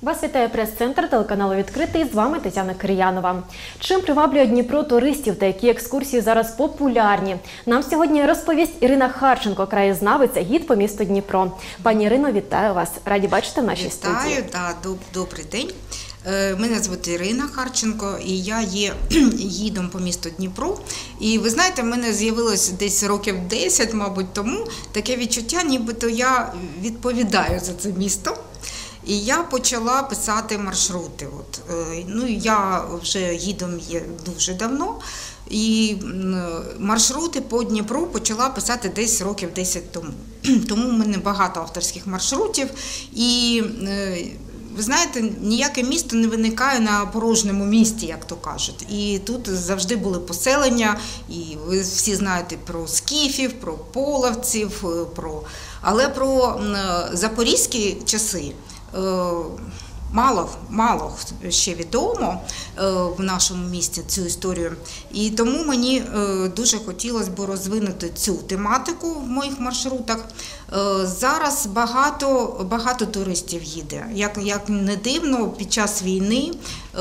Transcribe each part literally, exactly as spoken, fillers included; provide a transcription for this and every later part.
Вас вітає прес-центр телеканалу «Відкритий». З вами Тетяна Кир'янова. Чим приваблює Дніпро туристів та які екскурсії зараз популярні? Нам сьогодні розповість Ірина Харченко, краєзнавиця, гід по місту Дніпро. Пані Ірино, вітаю вас. Раді бачити в нашій студії. Вітаю, да, доб, добрий день. Мене звати Ірина Харченко, і я є гідом по місту Дніпро. І ви знаєте, в мене з'явилось десь років десять, мабуть, тому таке відчуття, нібито я відповідаю за це місто. І я почала писати маршрути. От, ну, я вже гідом є дуже давно, і маршрути по Дніпру почала писати десь років десять тому. Тому в мене багато авторських маршрутів. І ви знаєте, ніяке місто не виникає на порожньому місці, як то кажуть. І тут завжди були поселення, і ви всі знаєте про скіфів, про половців, про... але про запорізькі часи мало, мало ще відомо в нашому місті цю історію. І тому мені дуже хотілося б розвинути цю тематику в моїх маршрутах. Зараз багато, багато туристів їде. Як, як не дивно, під час війни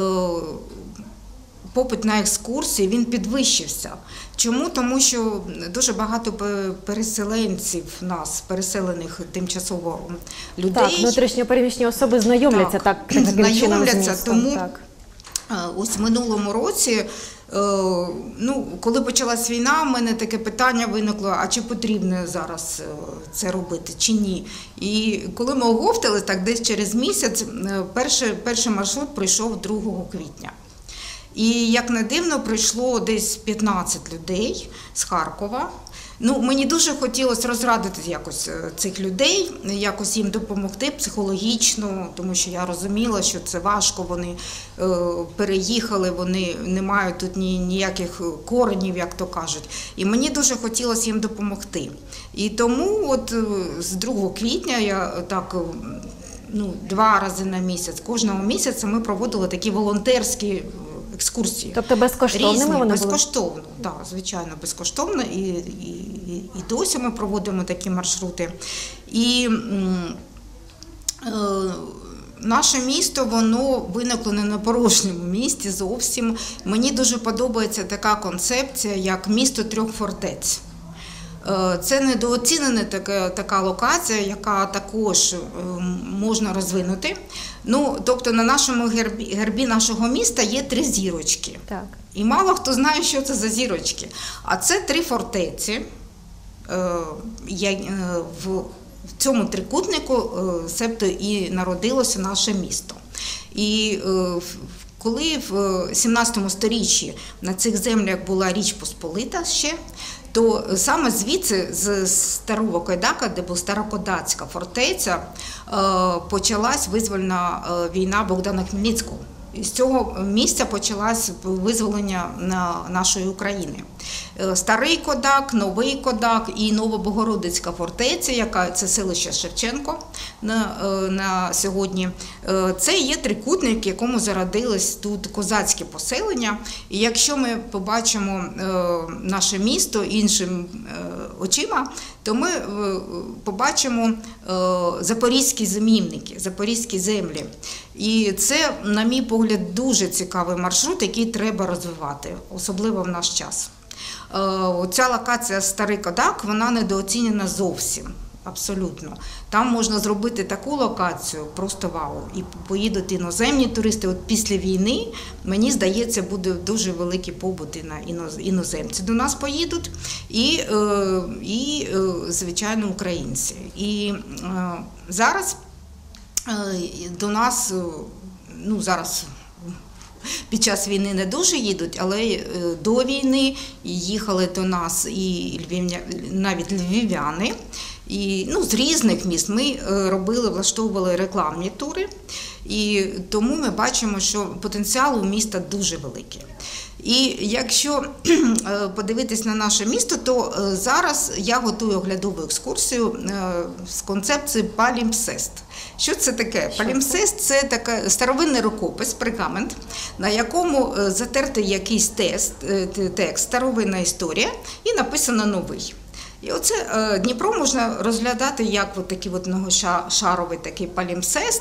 попит на екскурсії, він підвищився. Чому? Тому що дуже багато переселенців нас, переселених тимчасово людей. Так, внутрішньо переміщені особи знайомляться так, так таким знайомляться, чином з містом. Тому так. Ось в минулому році, ну, коли почалась війна, в мене таке питання виникло, а чи потрібно зараз це робити, чи ні. І коли ми оговтали, так десь через місяць, перший, перший маршрут прийшов другого квітня. І, як не дивно, прийшло десь п'ятнадцять людей з Харкова. Ну, мені дуже хотілося розрадити якось цих людей, якось їм допомогти психологічно, тому що я розуміла, що це важко, вони е, переїхали, вони не мають тут ні, ніяких коренів, як то кажуть. І мені дуже хотілося їм допомогти. І тому от з другого квітня я так... ну, два рази на місяць, кожного місяця ми проводили такі волонтерські екскурсії. Тобто безкоштовними вони були? Безкоштовно, так, да, звичайно, безкоштовно. І, і, і досі ми проводимо такі маршрути. І е, наше місто, воно виникло не на порожньому місці зовсім. Мені дуже подобається така концепція, як місто трьох фортець. Це недооцінена така, така локація, яка також можна розвинути. Ну, тобто на нашому гербі, гербі нашого міста є три зірочки. Так. І мало хто знає, що це за зірочки. А це три фортеці. В цьому трикутнику себто і народилося наше місто. І коли в сімнадцятому сторіччі на цих землях була Річ Посполита ще, то саме звідси, з Старого Койдака, де була Старокодацька фортеця, почалась визвольна війна Богдана Хмельницького. І з цього місця почалось визволення нашої України. Старий Кодак, Новий Кодак і Новобогородицька фортеця, яка це селище Шевченко на, на сьогодні, це є трикутник, в якому зародились тут козацькі поселення. І якщо ми побачимо наше місто іншим очима, то ми побачимо запорізькі зимівники, запорізькі землі. І це, на мій погляд, дуже цікавий маршрут, який треба розвивати, особливо в наш час. Ця локація Старий Кодак, вона недооцінена зовсім, абсолютно. Там можна зробити таку локацію, просто вау. І поїдуть іноземні туристи. От після війни, мені здається, буде дуже великий побут і на іноземці. До нас поїдуть і, і звичайно, українці. І зараз до нас, ну зараз під час війни не дуже їдуть, але до війни їхали до нас і львів'я, навіть львів'яни, і, ну, з різних міст. Ми робили, влаштовували рекламні тури, і тому ми бачимо, що потенціал у міста дуже великий. І якщо подивитись на наше місто, то зараз я готую оглядову екскурсію з концепцією палімпсест. Що це таке? Палімпсест – це такий старовинний рукопис, пергамент, на якому затертий якийсь тест, текст, старовинна історія і написано новий. І оце Дніпро можна розглядати як от такий от многошаровий такий палімпсест.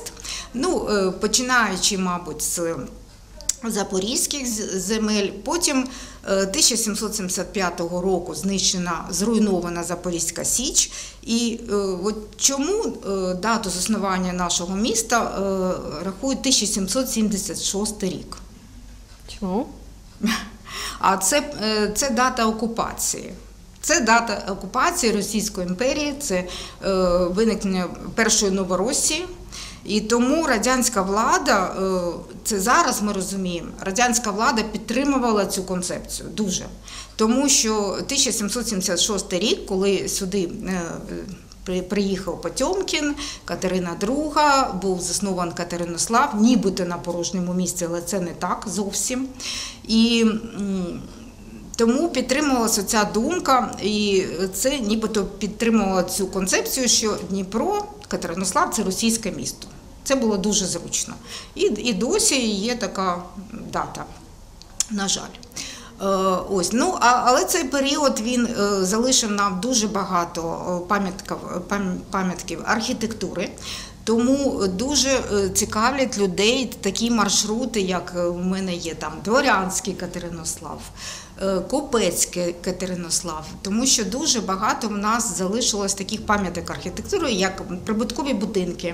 Ну, е, починаючи, мабуть, з запорізьких земель, потім тисяча сімсот сімдесят п'ятого року знищена, зруйнована Запорізька Січ. І е, от чому е, дату заснування нашого міста е, рахують тисяча сімсот сімдесят шостий рік? Чому? А це, е, це дата окупації. Це дата окупації Російської імперії, це е, виникнення першої Новоросії. І тому радянська влада, це зараз ми розуміємо, радянська влада підтримувала цю концепцію дуже. Тому що тисяча сімсот сімдесят шостий рік, коли сюди приїхав Потьомкін, Катерина друга, був заснований Катеринослав, нібито на порожньому місці, але це не так зовсім. І тому підтримувалася ця думка, і це нібито підтримувало цю концепцію, що Дніпро, Катеринослав – це російське місто. Це було дуже зручно. І, і досі є така дата, на жаль. Е, ось, ну, а, але цей період він е, залишив нам дуже багато пам'ятків, пам'ятків архітектури. Тому дуже цікавлять людей такі маршрути, як у мене є там Дворянський Катеринослав, Купецький Катеринослав, тому що дуже багато в нас залишилось таких пам'яток архітектури, як прибуткові будинки,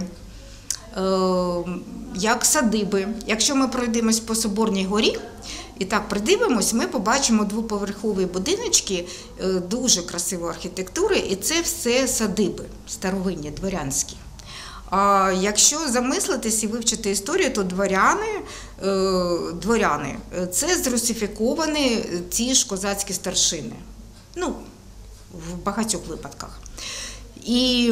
як садиби. Якщо ми пройдемось по Соборній горі і так придивимось, ми побачимо двоповерхові будиночки дуже красивої архітектури, і це все садиби старовинні, дворянські. А якщо замислитись і вивчити історію, то дворяни, дворяни – це зрусифіковані ті ж козацькі старшини. Ну, в багатьох випадках. І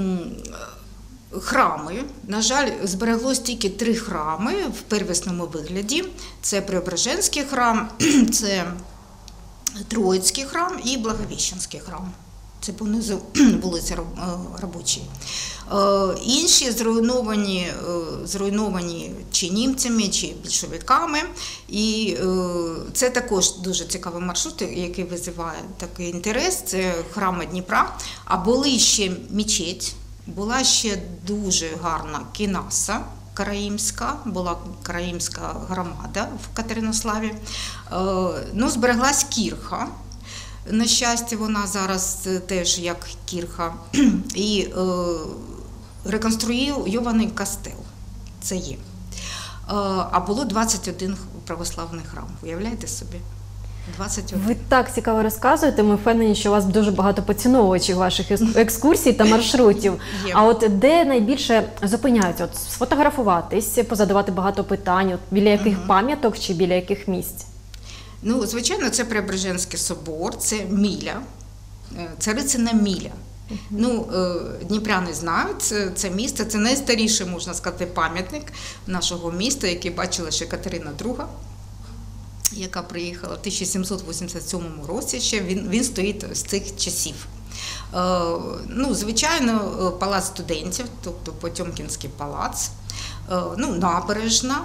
храми, на жаль, збереглось тільки три храми в первісному вигляді. Це Преображенський храм, це Троїцький храм і Благовіщенський храм. Це понизу вулиця Робочій. Інші зруйновані, зруйновані чи німцями, чи більшовиками. І це також дуже цікавий маршрут, який визиває такий інтерес. Це храми Дніпра. А були ще мечеть, була ще дуже гарна кінаса караїмська, була караїмська громада в Катеринославі. Ну, збереглась кірха. На щастя, вона зараз теж як кірха. І е, реконструйований кастел. Це є. Е, а було двадцять один православний храм. Уявляєте собі? двадцять один. Ви так цікаво розказуєте. Ми впевнені, що у вас дуже багато поціновувачів ваших екскурсій та маршрутів. Є. А от де найбільше зупиняються? От сфотографуватись, позадавати багато питань, от біля яких угу. пам'яток чи біля яких місць? Ну, звичайно, це Преображенський собор, це міля, Царицина міля. Uh-huh. Ну, дніпряни знають це, це місце, це найстаріший, можна сказати, пам'ятник нашого міста, який бачила ще Катерина друга, яка приїхала в тисяча сімсот вісімдесят сьомому році, ще він, він стоїть з цих часів. Ну, звичайно, палац студентів, тобто Потьомкінський палац, ну, набережна,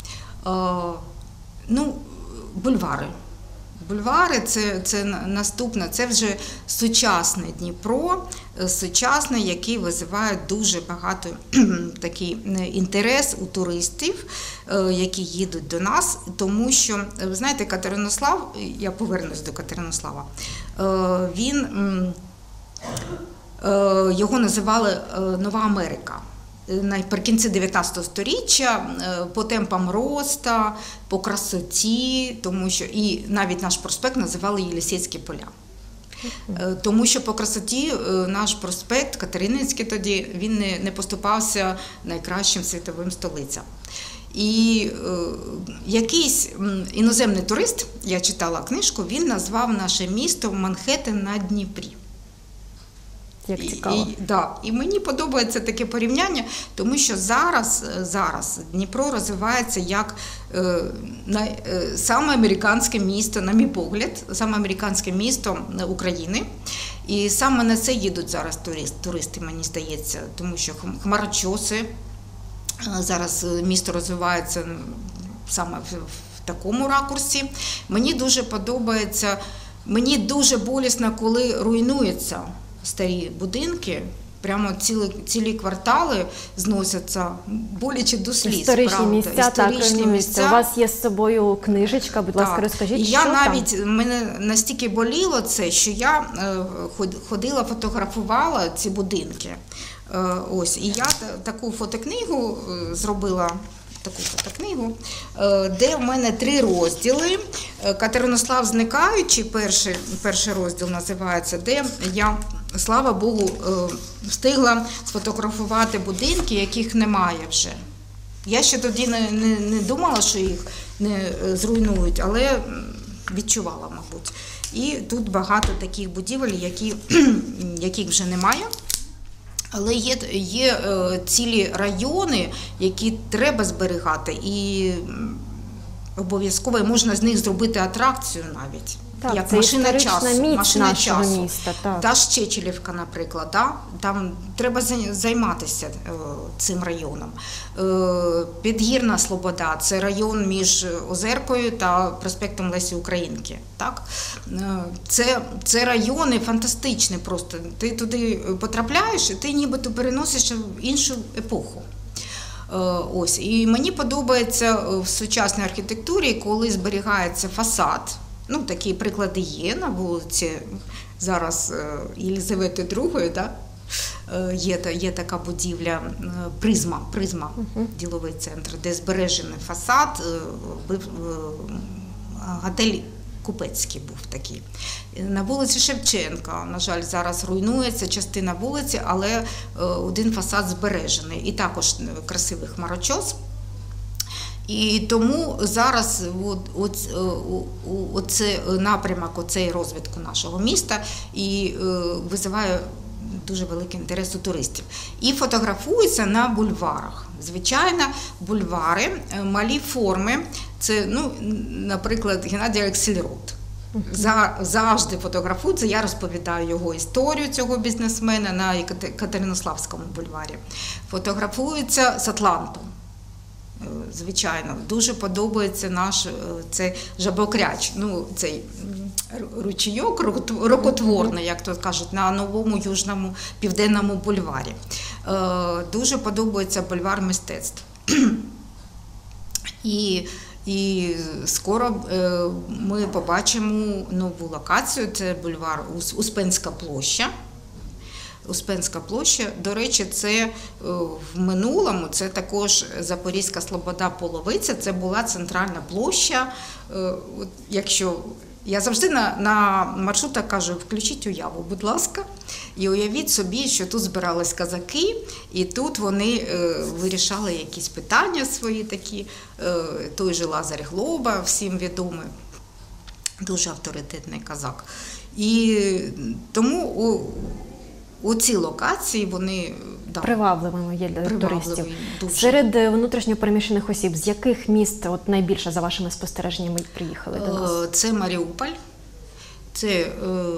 ну, бульвари. Бульвари це, це наступне, це вже сучасний Дніпро, сучасний, який визиває дуже багато такий інтерес у туристів, які їдуть до нас, тому що, ви знаєте, Катеринослав, я повернусь до Катеринослава, він, його називали Нова Америка. Наприкінці дев'ятнадцятого сторіччя по темпам росту, по красоті, тому що і навіть наш проспект називали Єлисейські поля. Тому що по красоті наш проспект, Катерининський тоді, він не, не поступався найкращим світовим столицям. І е, якийсь іноземний турист, я читала книжку, він назвав наше місто Манхеттен на Дніпрі. Як цікаво. І, і, да, і мені подобається таке порівняння, тому що зараз, зараз Дніпро розвивається як е, на, е, саме американське місто, на мій погляд, саме американське місто України. І саме на це їдуть зараз турист, туристи, мені здається, тому що хмарочоси, зараз місто розвивається саме в, в такому ракурсі. Мені дуже подобається, мені дуже болісно, коли руйнуються старі будинки, Прямо цілі, цілі квартали зносяться, боляче до сліз. Історичні правда. місця, Історичні так, місця. У вас є з собою книжечка, будь ласка, Так. розкажіть, І що я там? навіть, мене настільки боліло це, що я е, ход- ходила, фотографувала ці будинки. Е, ось, і я та- таку фотокнигу е, зробила, таку фотокнигу, е, де в мене три розділи. Е, Катеринослав зникаючий, перший, перший розділ називається, де я, слава Богу, е, встигла сфотографувати будинки, яких немає вже. Я ще тоді не, не, не думала, що їх не е, зруйнують, але відчувала, мабуть. І тут багато таких будівель, які, яких вже немає. Але є, є е, цілі райони, які треба зберігати, і обов'язково можна з них зробити атракцію навіть. Так, як це машина історична часу. міць машина нашого часу. міста, так. Та ж Чечелівка, наприклад, да? Там треба зай- займатися е, цим районом. Е, Підгірна Слобода – це район між Озеркою та проспектом Лесі Українки. Так? Е, це, це райони фантастичні просто. Ти туди потрапляєш, і ти нібито переносишся в іншу епоху. Е, Ось. І мені подобається в сучасній архітектурі, коли зберігається фасад. Ну, такі приклади є на вулиці зараз е, Єлизавети другої, да? Е, є, та- є така будівля е, Призма, Призма, діловий центр, де збережений фасад, е, бив- е, готель Купецький був такий. На вулиці Шевченка, на жаль, зараз руйнується частина вулиці, але е, один фасад збережений. І також красивий хмарочос. І тому зараз от, от, оце напрямок, оцей розвитку нашого міста і е, визиває дуже великий інтерес у туристів. І фотографуються на бульварах. Звичайно, бульвари, е, малі форми. Це, ну, наприклад, Геннадій Аксельрод. За, завжди фотографується, я розповідаю його історію цього бізнесмена на Екате- Катеринославському бульварі. Фотографується з Атлантом. Звичайно, дуже подобається наш е, цей жабокряч, ну, цей м, ручійок рукот- рукотворний, як то кажуть, на новому Южному Південному бульварі. Е, Дуже подобається бульвар мистецтв. І, і скоро е, ми побачимо нову локацію, це бульвар Ус- Успенська площа. Успенська площа, до речі, це е, в минулому, це також Запорізька Слобода Половиця, це була центральна площа. Е, от якщо я завжди на, на маршрутах кажу, включіть уяву, будь ласка, і уявіть собі, що тут збирались козаки, і тут вони е, вирішали якісь питання свої такі, е, той же Лазар Глоба, всім відомий, дуже авторитетний козак. І тому у, Оці локації, вони да, Привабливими є для привабливі туристів. дуже. Серед е, внутрішньо переміщених осіб, з яких міст от найбільше за вашими спостереженнями приїхали до нас? Е, Це Маріуполь, це е,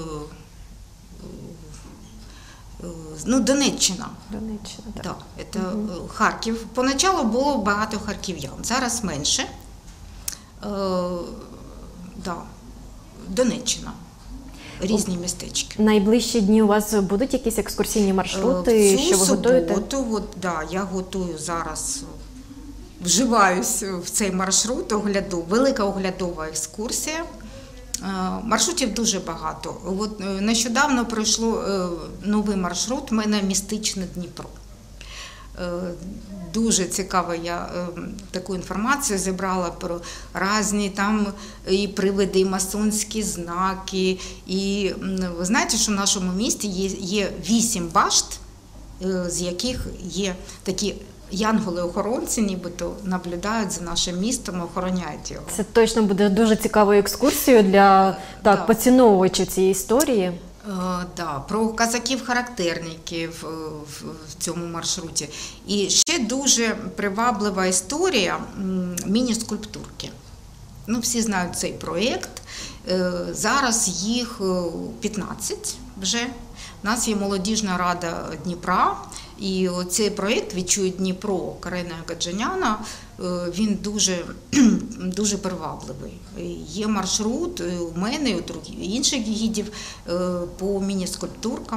е, ну, Донеччина. Донеччина, так. Да, це е, Харків. Поначалу було багато харків'ян, зараз менше. Е, да, Донеччина. Різні містечки. Найближчі дні у вас будуть якісь екскурсійні маршрути, В цю що ви готуєте? суботу, от, да, я готую зараз, вживаюсь в цей маршрут, огляду, велика оглядова екскурсія. Е, Маршрутів дуже багато. От, е, нещодавно пройшло е, новий маршрут, в мене містичне Дніпро. Е, Дуже цікаво, я е, таку інформацію зібрала про різні там і привиди, і масонські знаки. І м, ви знаєте, що в нашому місті є, є вісім башт, е, з яких є такі янголи-охоронці, нібито наблюдають за нашим містом, охороняють його. Це точно буде дуже цікавою екскурсією для так, Да. поціновувачів цієї історії. Е, да, про казаків-характерників е, в, в цьому маршруті. І ще дуже приваблива історія м, міні-скульптурки. Ну, всі знають цей проєкт. Е, Зараз їх е, п'ятнадцять вже. У нас є молодіжна рада Дніпра, і цей проєкт «Відчує Дніпро» Карена Гаджаняна, е, він дуже, дуже привабливий. Є маршрут у мене, і у других інших гідів е, по міні-скульптуркам.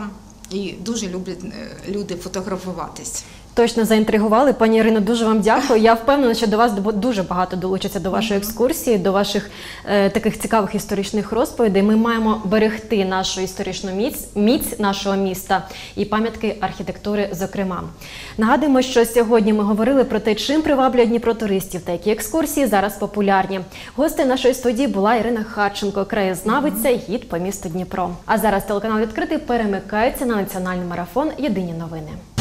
і дуже люблять е, люди фотографуватись. Точно заінтригували. Пані Ірино, дуже вам дякую. Я впевнена, що до вас дуже багато долучаться до вашої екскурсії, до ваших е, таких цікавих історичних розповідей. Ми маємо берегти нашу історичну міць, міць нашого міста і пам'ятки архітектури, зокрема. Нагадуємо, що сьогодні ми говорили про те, чим приваблює Дніпро туристів та які екскурсії зараз популярні. Гостею нашої студії була Ірина Харченко, краєзнавиця, гід по місту Дніпро. А зараз телеканал «Відкритий» перемикається на національний марафон «Єдині новини».